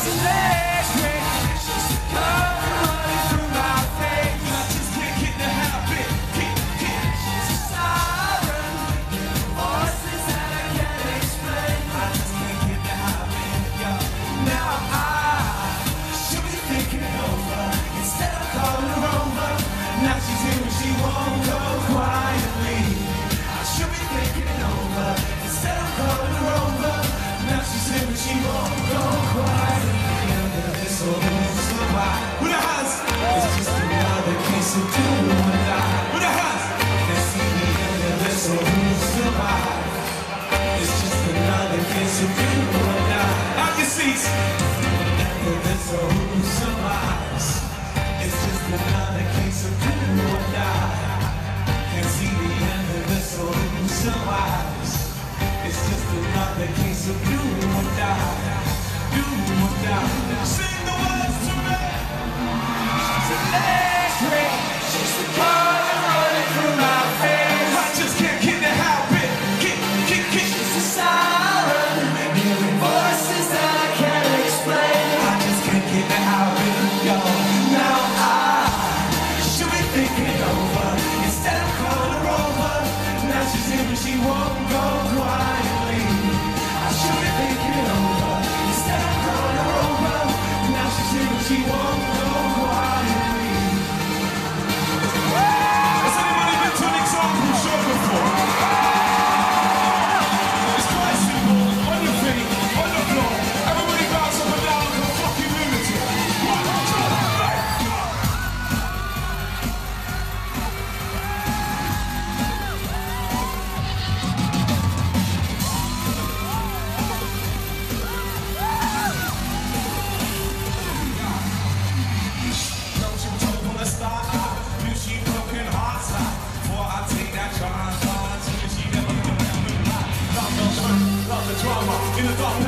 electric. She's come running through my face. I just can't get the habit. She's a siren. Voices that I can't explain. I just can't get the habit. Now I should be thinking it over instead of calling her over. Now she's here and she won't go quietly. I should be thinking it over instead of calling her over. Now she's here and she won't go quietly. This old survive. With her hands. It's just another case of do or die. With her hands. Can't see the end of this old survive. It's just another case of do or die. Out your seats. This old survives. It's just another case of do or die. Can't see the end of this or who survives. It's just another case of do or die. Do or die. Sing the words to me. She's electric. She's the current running through my face. I just can't get the habit. She's a siren. Hearing voices that I can't explain. I just can't get the habit. Now I should be thinking it over instead of calling her over. Now she's here and she won't go quietly. I should be thinking it over instead of calling her over. Now she's here and she won't go quietly. Has anybody been to an example show before? It's quite simple. On your feet, on the floor. Everybody bounce up and down like a fucking lunatic. In the dark